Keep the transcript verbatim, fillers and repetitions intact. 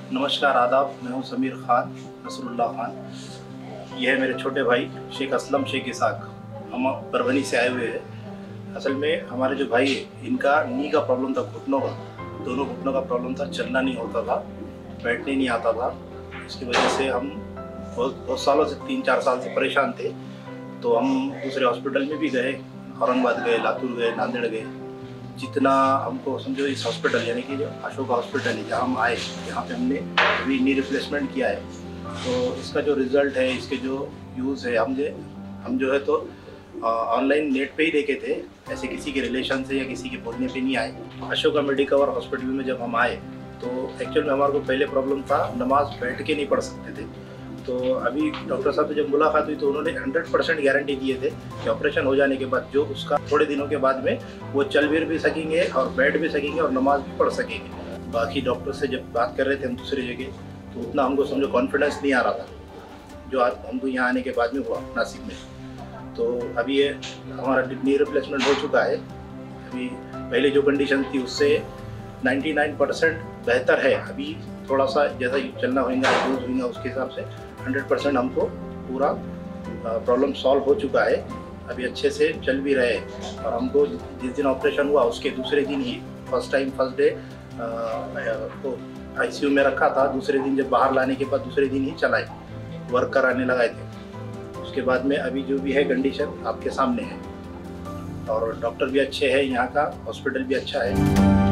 नमस्कार, आदाब। मैं हूं समीर खान, नसरुल्लाह खान। यह है मेरे छोटे भाई शेख असलम शेख इसाक। हम परभनी से आए हुए हैं। असल में हमारे जो भाई है, इनका नी का प्रॉब्लम था, घुटनों का, दोनों घुटनों का प्रॉब्लम था। चलना नहीं होता था, बैठने नहीं आता था। इसकी वजह से हम बहुत बहुत सालों से, तीन चार साल से परेशान थे। तो हम दूसरे हॉस्पिटल में भी गए, औरंगाबाद गए, लातूर गए, नांदेड़ गए। जितना हमको समझो इस हॉस्पिटल यानी कि जो अशोका हॉस्पिटल है जहाँ हम आए, यहाँ पे हमने अभी नी रिप्लेसमेंट किया है। तो इसका जो रिज़ल्ट है, इसके जो यूज़ है, हम जो हम जो है तो ऑनलाइन नेट पे ही देखे थे, ऐसे किसी के रिलेशन से या किसी के बोलने पे नहीं आए। अशोका मेडिकवर हॉस्पिटल में जब हम आए तो एक्चुअल में हमारे को पहले प्रॉब्लम था, नमाज बैठ के नहीं पढ़ सकते थे। तो अभी डॉक्टर साहब से जब मुलाकात हुई तो उन्होंने हंड्रेड परसेंट गारंटी दिए थे कि ऑपरेशन हो जाने के बाद जो उसका थोड़े दिनों के बाद में वो चल फिर भी सकेंगे और बैठ भी सकेंगे और नमाज भी पढ़ सकेंगे। बाकी डॉक्टर से जब बात कर रहे थे हम दूसरी जगह, तो उतना हमको समझो कॉन्फिडेंस नहीं आ रहा था जो आज हमको यहाँ आने के बाद में हुआ नासिक में। तो अभी ये हमारा नी रिप्लेसमेंट हो चुका है। अभी पहले जो कंडीशन थी उससे निन्यानवे परसेंट बेहतर है। अभी थोड़ा सा जैसा चलना होगा, यूज़ होगा, उसके हिसाब से हंड्रेड परसेंट हमको पूरा प्रॉब्लम सॉल्व हो चुका है। अभी अच्छे से चल भी रहे हैं। और हमको जिस दिन ऑपरेशन हुआ उसके दूसरे दिन ही, फर्स्ट टाइम फर्स्ट डे तो आईसीयू में रखा था, दूसरे दिन जब बाहर लाने के बाद दूसरे दिन ही चलाए, वर्क कराने लगाए थे। उसके बाद में अभी जो भी है कंडीशन आपके सामने है। और डॉक्टर भी अच्छे हैं, यहाँ का हॉस्पिटल भी अच्छा है।